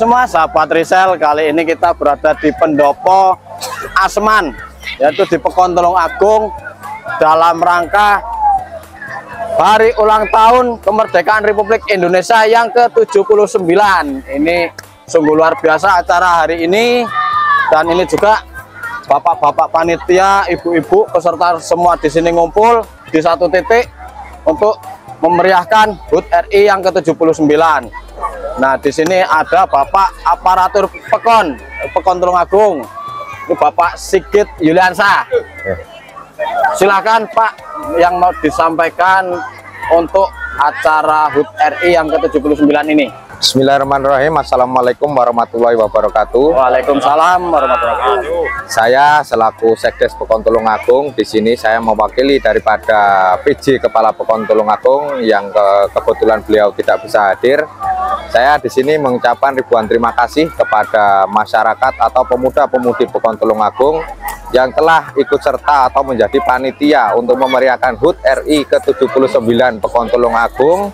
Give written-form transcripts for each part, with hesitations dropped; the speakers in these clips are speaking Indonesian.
semua sahabat Risel, kali ini kita berada di Pendopo Asman, yaitu di Pekon Tulungagung, dalam rangka hari ulang tahun kemerdekaan Republik Indonesia yang ke-79. Ini sungguh luar biasa acara hari ini, dan ini juga bapak-bapak panitia, ibu-ibu, peserta semua di sini ngumpul di satu titik untuk memeriahkan HUT RI yang ke-79. Nah, di sini ada Bapak Aparatur Pekon Tulungagung. Ini Bapak Sigit Yuliansa. Silakan Pak, yang mau disampaikan untuk acara HUT RI yang ke-79 ini. Bismillahirrahmanirrahim. Assalamualaikum warahmatullahi wabarakatuh. Waalaikumsalam warahmatullahi wabarakatuh. Saya selaku Sekdes Pekon Tulungagung, di sini saya mewakili daripada PJ Kepala Pekon Tulungagung yang kebetulan beliau tidak bisa hadir. Saya di sini mengucapkan ribuan terima kasih kepada masyarakat atau pemuda-pemudi Pekon Tulungagung yang telah ikut serta atau menjadi panitia untuk memeriahkan HUT RI ke-79 Pekon Tulungagung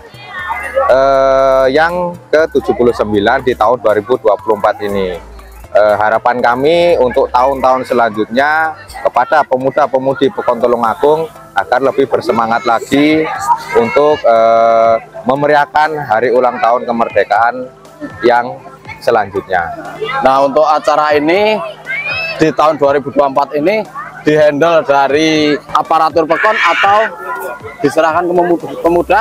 yang ke-79 di tahun 2024 ini. Harapan kami untuk tahun-tahun selanjutnya kepada pemuda-pemudi Pekon Tulungagung agar lebih bersemangat lagi untuk memeriahkan hari ulang tahun kemerdekaan yang selanjutnya. Nah, untuk acara ini di tahun 2024 ini dihandle dari aparatur Pekon atau diserahkan ke pemuda?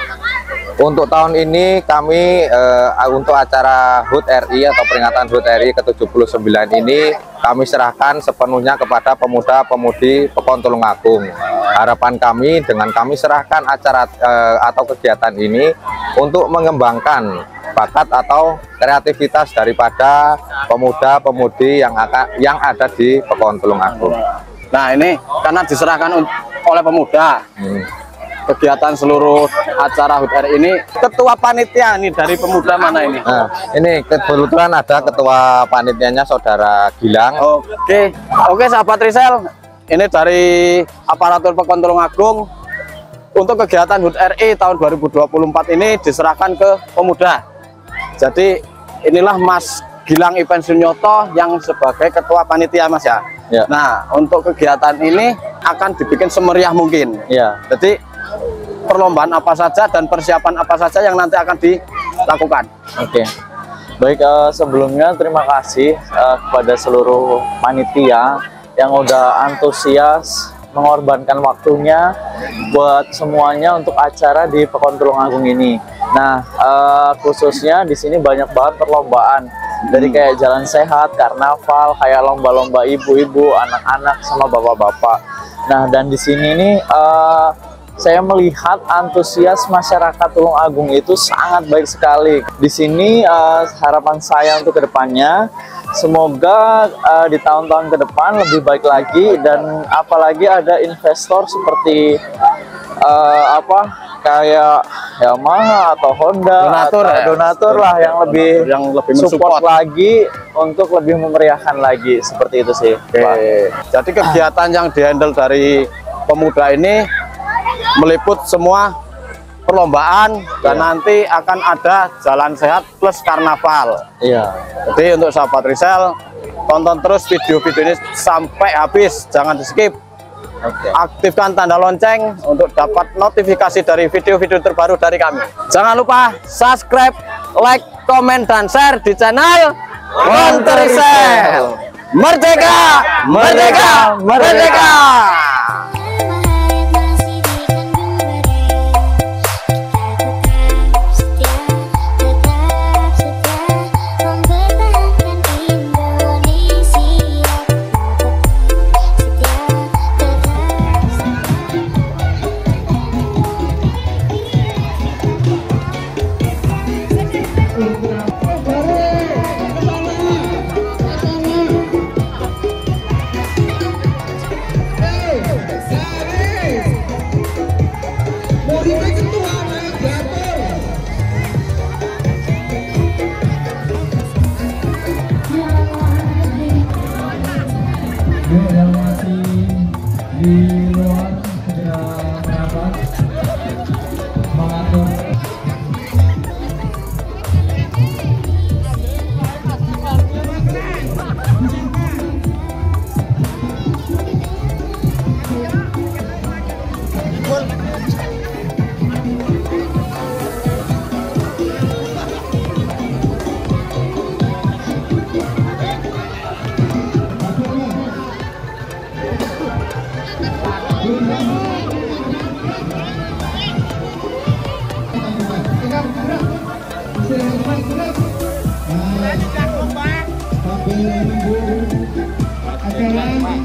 Untuk tahun ini kami untuk acara HUT RI atau peringatan HUT RI ke-79 ini kami serahkan sepenuhnya kepada pemuda-pemudi Pekon Tulungagung. Harapan kami dengan kami serahkan acara atau kegiatan ini untuk mengembangkan bakat atau kreativitas daripada pemuda-pemudi yang ada di Pekon Tulungagung. Nah, ini karena diserahkan oleh pemuda. Kegiatan seluruh acara HUT RI ini, ketua panitia nih dari pemuda mana ini? Nah, ini kebetulan ada ketua panitianya Saudara Gilang. Oke, sahabat Risel, ini dari aparatur Pekon Tulungagung untuk kegiatan HUT RI tahun 2024 ini diserahkan ke pemuda. Jadi inilah Mas Gilang Ipen Sunyoto yang sebagai ketua panitia, Mas ya. Ya. Nah, untuk kegiatan ini akan dibikin semeriah mungkin. Ya. Jadi perlombaan apa saja dan persiapan apa saja yang nanti akan dilakukan. Oke, baik, sebelumnya terima kasih kepada seluruh panitia yang udah antusias mengorbankan waktunya buat semuanya untuk acara di Pekon Tulungagung ini. Nah, khususnya di sini banyak banget perlombaan dari kayak jalan sehat, karnaval, kayak lomba-lomba ibu-ibu, anak-anak sama bapak-bapak. Nah, dan di sini nih saya melihat antusias masyarakat Tulungagung itu sangat baik sekali. Di sini harapan saya untuk kedepannya, semoga di tahun-tahun ke depan lebih baik lagi, dan apalagi ada investor seperti kayak Yamaha atau Honda, donatur lah yang lebih support lagi untuk lebih memeriahkan lagi, seperti itu sih. Oke. Jadi kegiatan yang dihandle dari pemuda ini meliput semua perlombaan, dan nanti akan ada jalan sehat plus karnaval. Iya. Jadi untuk sahabat Risel, tonton terus video-video ini sampai habis, jangan di skip. Oke. Aktifkan tanda lonceng untuk dapat notifikasi dari video-video terbaru dari kami. Jangan lupa subscribe, like, komen, dan share di channel Konter Risel. Merdeka, merdeka, merdeka. sekarang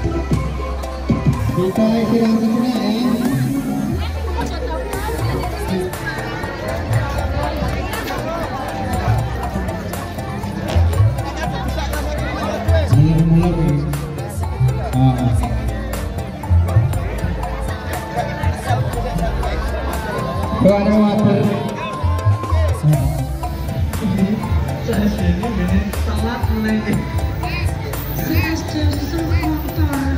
kita istirahat sejenak ya. Ada waktu. Saya sini ini salat lagi. Saya sudah motor.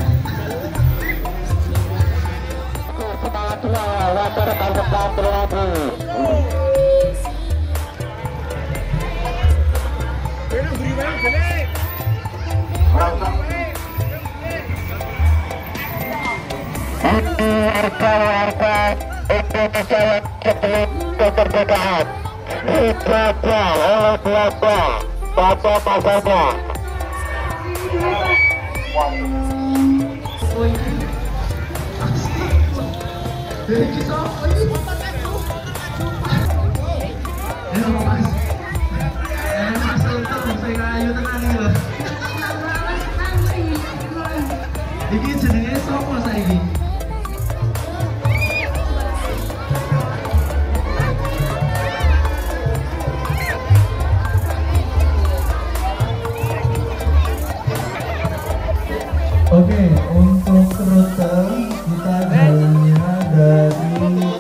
Iki jenenge sapa saiki? Oke, untuk rute kita jalannya dari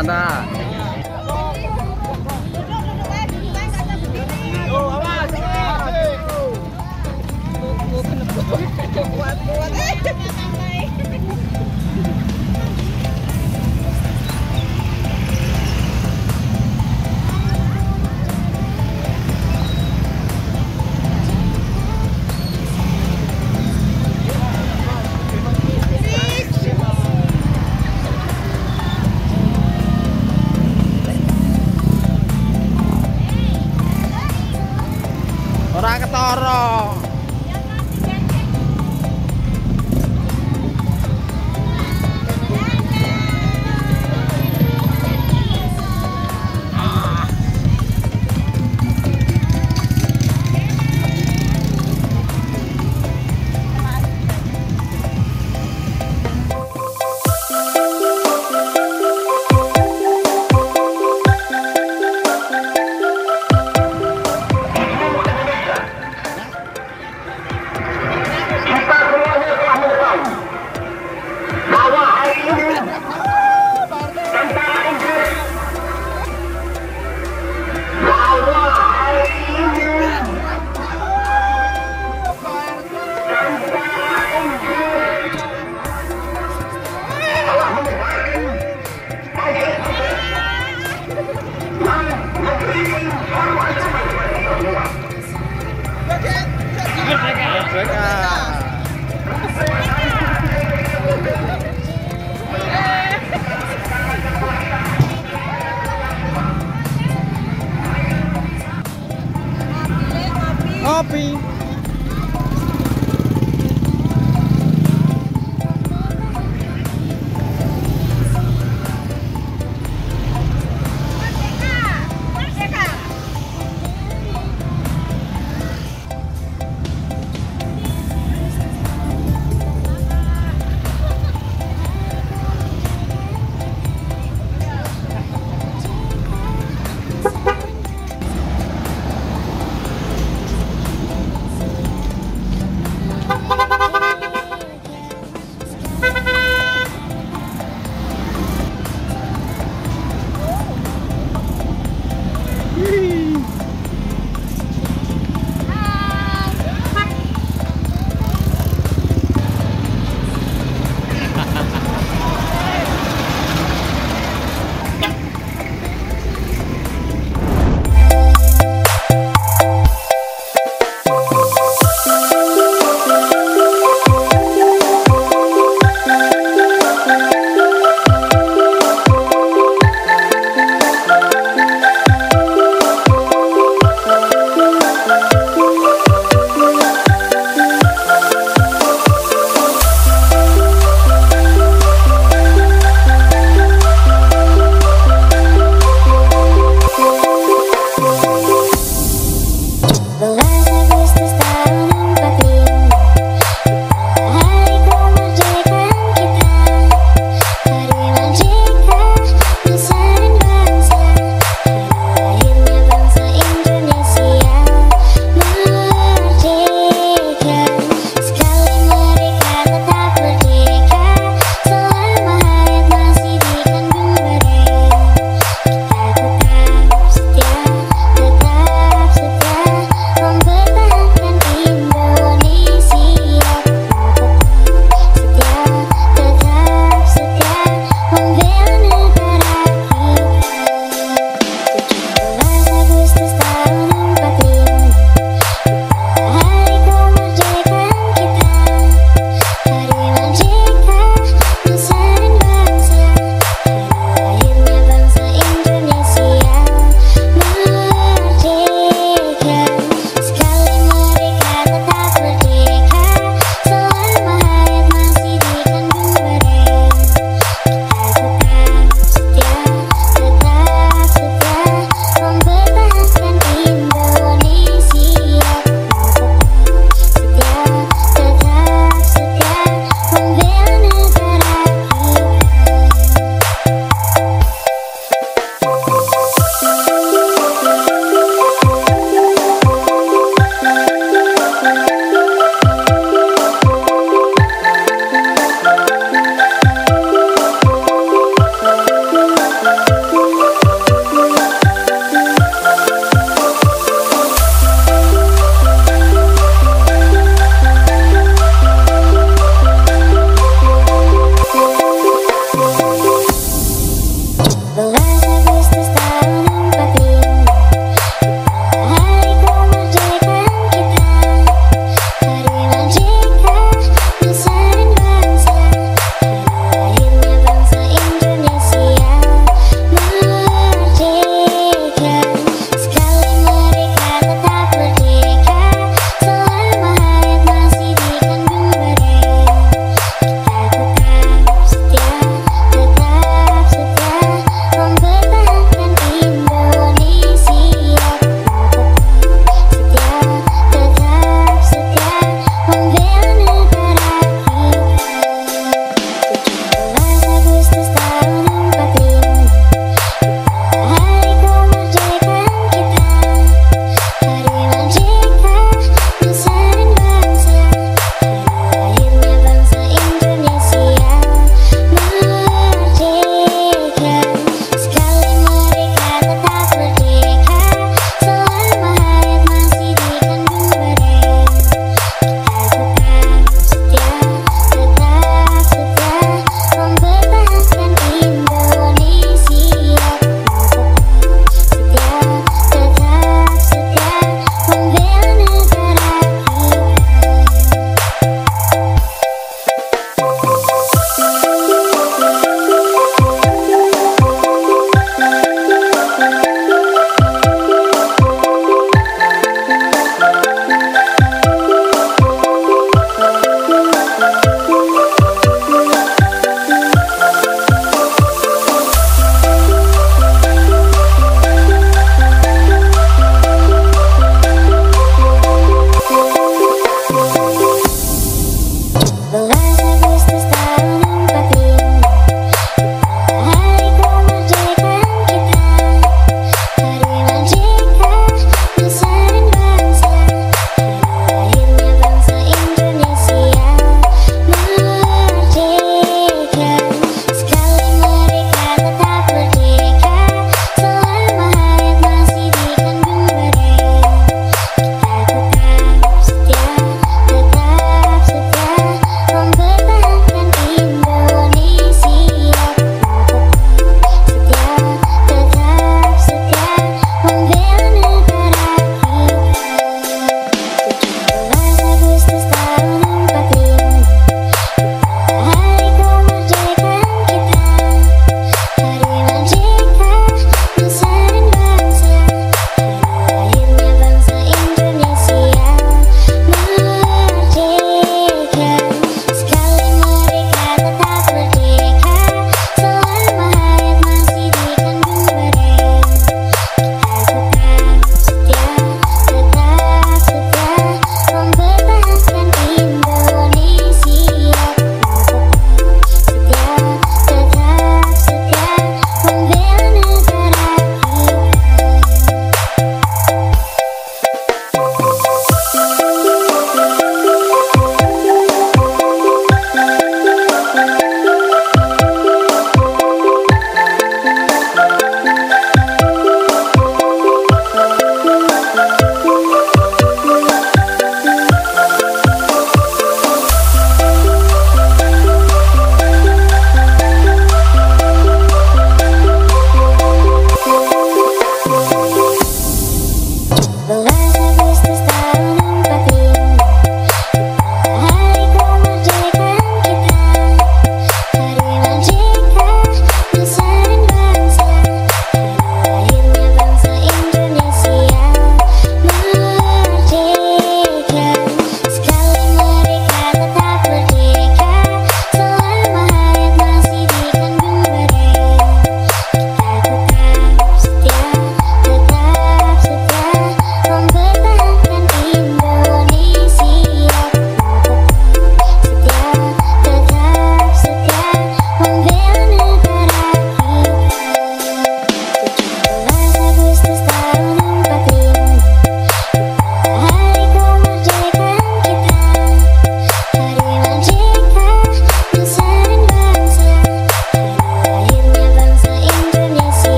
mantap. Ora ketara. Kopi.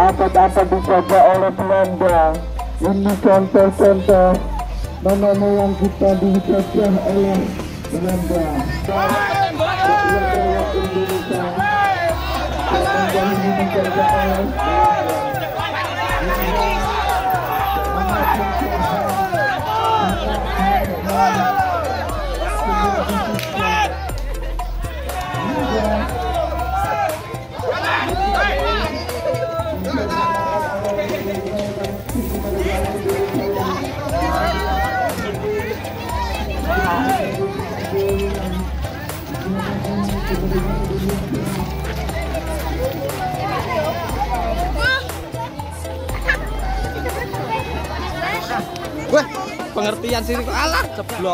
apa dijajah oleh Belanda. Ini contoh-contoh nenek moyang kita dijajah oleh Belanda. Indonesia ini dijajah oleh Wah, pengertian sini kok alah ceblok.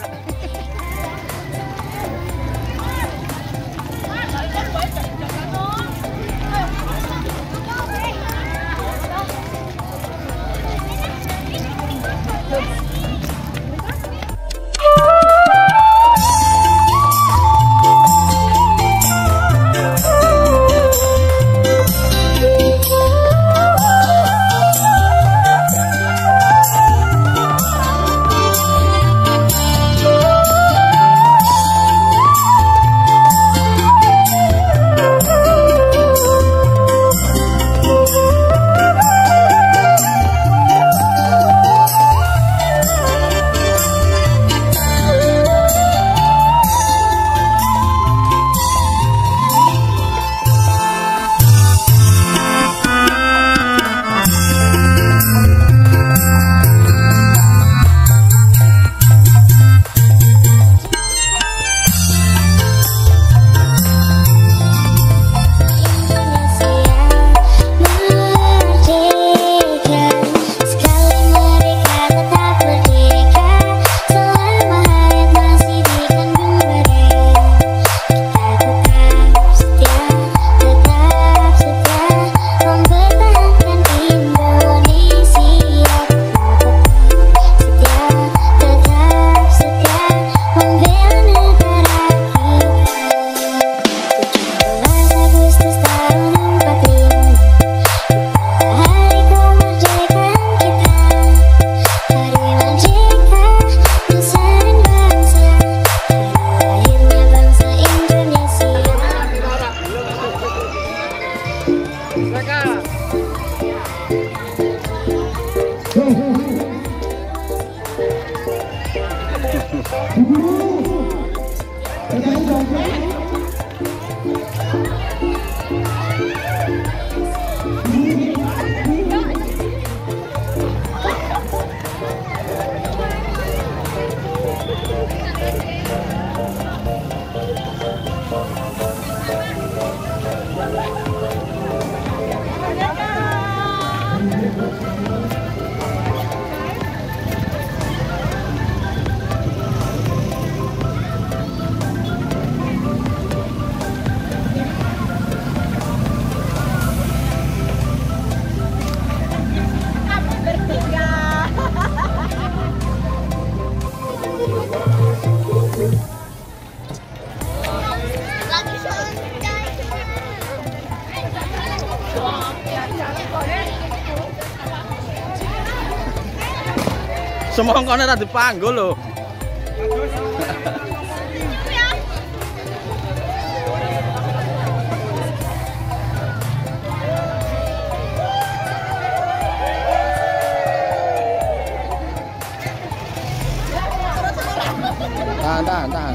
Semongkone ra dipanggul lho. Tahan.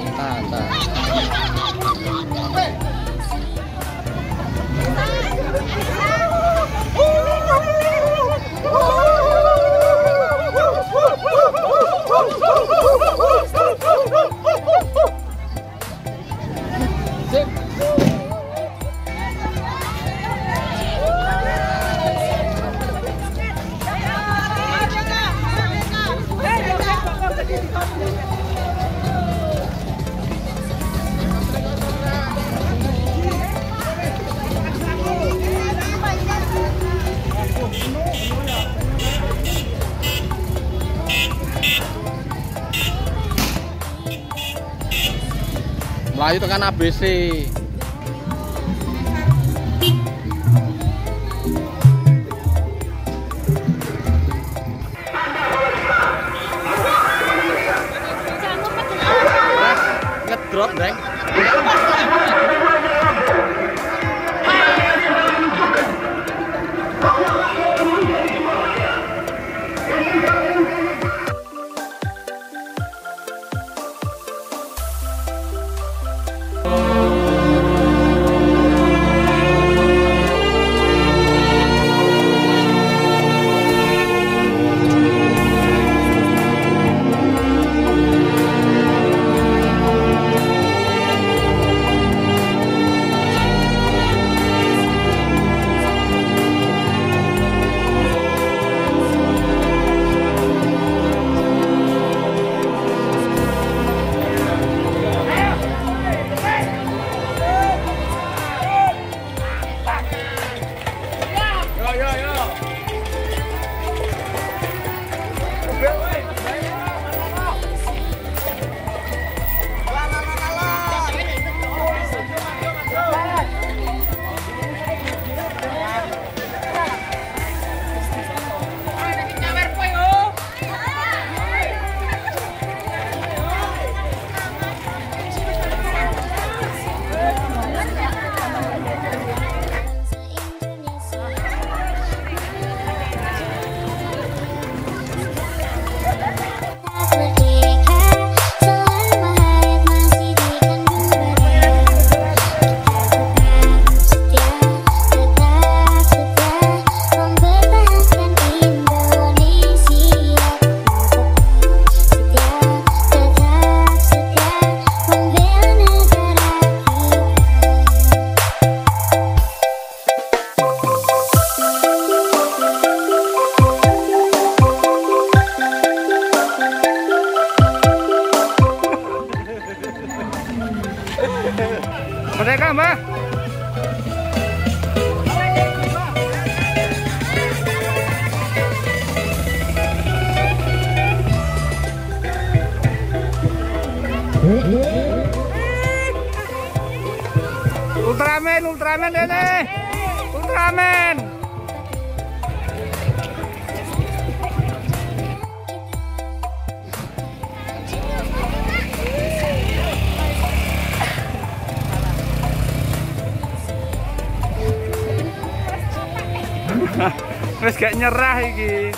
Melayu tekan ABC. Ultraman ini. Ultraman. Wes gak nyerah iki.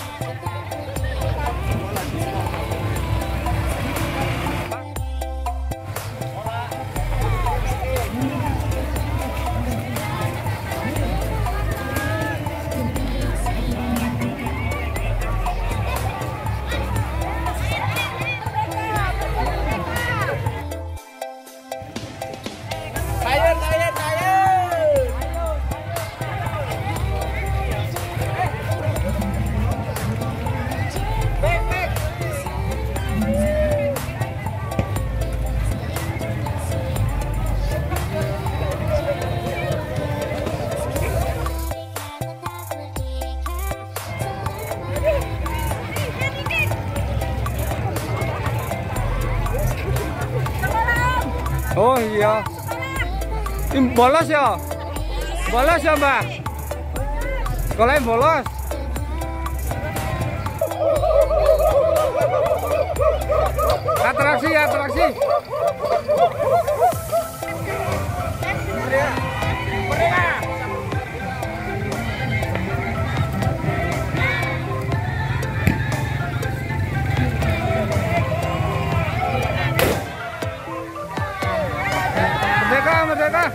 Oh iya. Bolos ya? Bolos ya, Mbak? Sekolahnya bolos. Atraksi, atraksi. Merdeka, merdeka.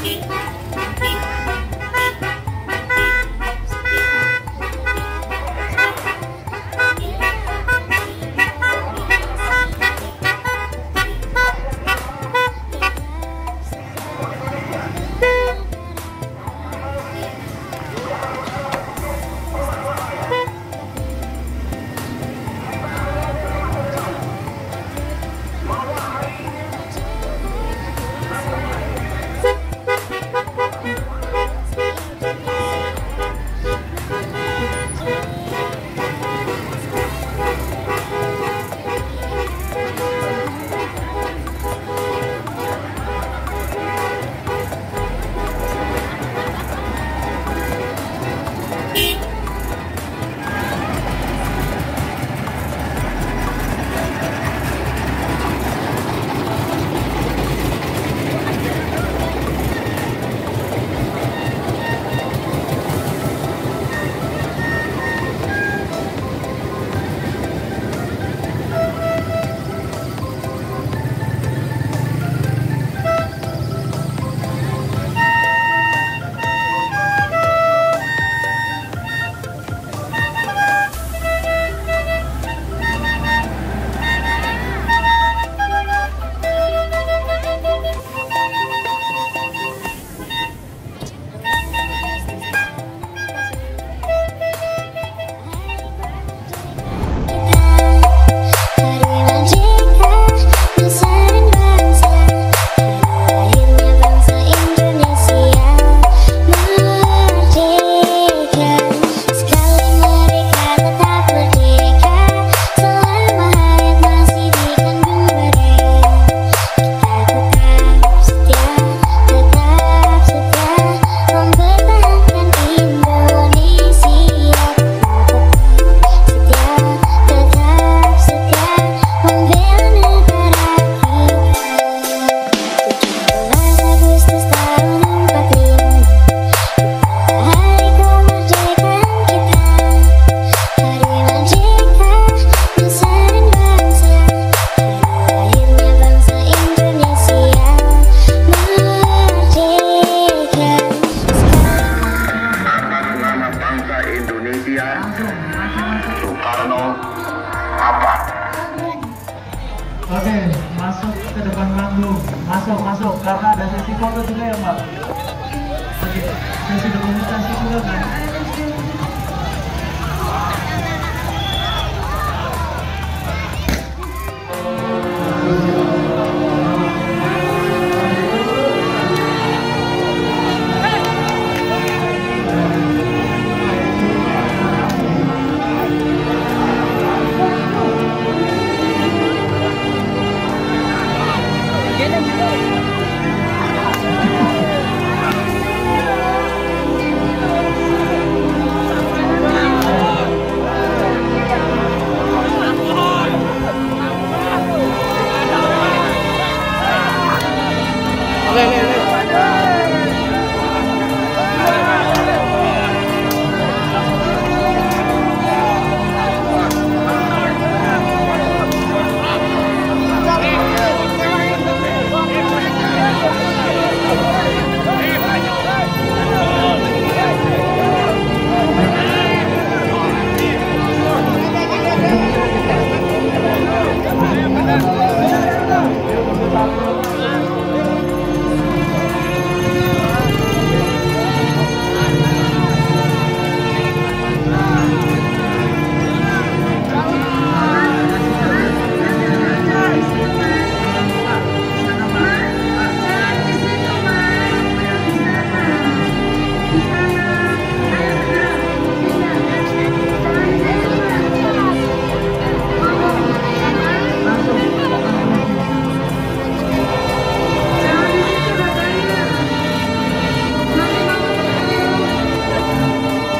Oke, masuk ke depan panggung. Masuk, karena ada sesi foto juga ya, Mbak. Oke, sesi dokumentasi juga kan?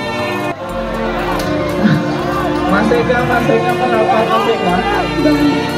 Mas Ega, kenapa Mas Ega?